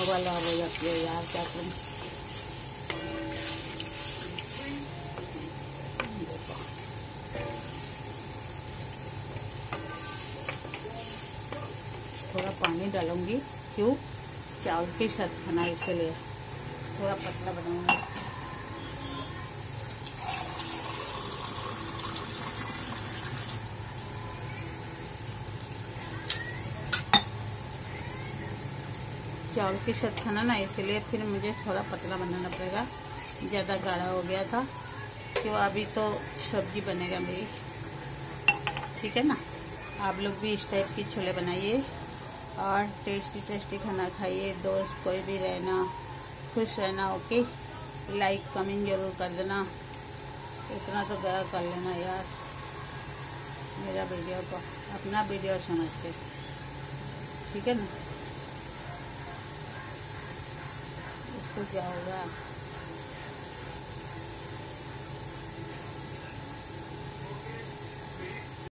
वाला हो जाती है यार, क्या करूं। थोड़ा पानी डालूंगी, क्यों, चावल के साथ खाना, इसलिए थोड़ा पतला बनाऊंगी। चावल के साथ खाना ना, इसलिए फिर मुझे थोड़ा पतला बनाना पड़ेगा। ज़्यादा गाढ़ा हो गया था, क्यों, अभी तो सब्जी बनेगा मेरी, ठीक है ना। आप लोग भी इस टाइप की छोले बनाइए और टेस्टी टेस्टी खाना खाइए। दोस्त कोई भी रहना, खुश रहना, ओके। लाइक कमेंट जरूर कर देना, इतना तो गया कर लेना यार मेरा वीडियो को, अपना वीडियो समझ के, ठीक है ना। इसको क्या होगा।